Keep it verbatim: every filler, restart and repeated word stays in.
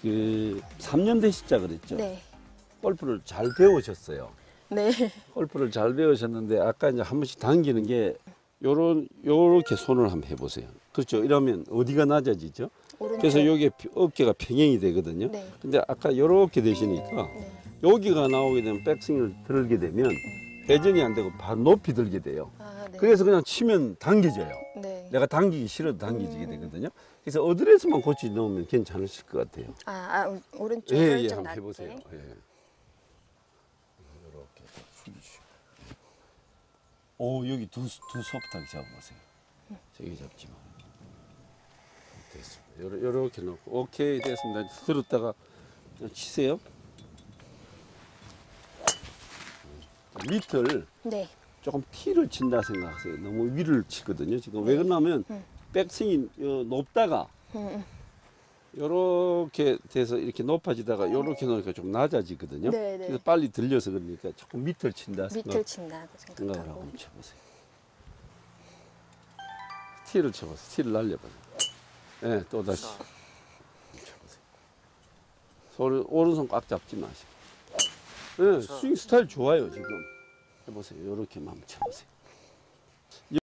그 삼 년 되시자 그랬죠? 네. 골프를 잘 배우셨어요. 네. 골프를 잘 배우셨는데 아까 이제 한 번씩 당기는 게 요런 요렇게 손을 한번 해보세요. 그렇죠? 이러면 어디가 낮아지죠? 오른쪽. 그래서 여기 어깨가 평행이 되거든요. 네. 근데 아까 요렇게 되시니까 네. 여기가 나오게 되면 백스윙을 들게 되면 회전이 안 되고 바로 높이 들게 돼요. 아, 네. 그래서 그냥 치면 당겨져요. 네. 내가 당기기 싫어도 당기지게 되거든요. 그래서 어드레스만 고치 넣으면 괜찮으실 것 같아요. 아, 아 오른쪽 예, 예, 오른쪽 한번 낮게. 해보세요. 예. 이렇게 숙이시고. 오, 여기 두, 두 소프트하게 잡아보세요. 저기 잡지 마. 됐습니다. 요러, 요렇게 놓고. 오케이, 됐습니다. 들었다가 치세요. 밑을 네. 조금 T를 친다 생각하세요. 너무 위를 치거든요. 지금 왜 그러냐면 음. 백스윙이 어, 높다가 음, 음. 요렇게 돼서 이렇게 높아지다가 요렇게 놓으니까 좀 낮아지거든요. 네, 네. 그래서 빨리 들려서 그러니까 조금 밑을 친다 생각, 밑을 친다고 생각을 하고 생각하고. 한번 쳐보세요. T를 쳐보세요. T를 날려봐요. 예, 네, 또 다시 쳐보세요. 손을 오른손 꽉 잡지 마시고. 예, 네, 스윙 스타일 좋아요 지금. 해보세요. 요렇게만 한번 쳐보세요.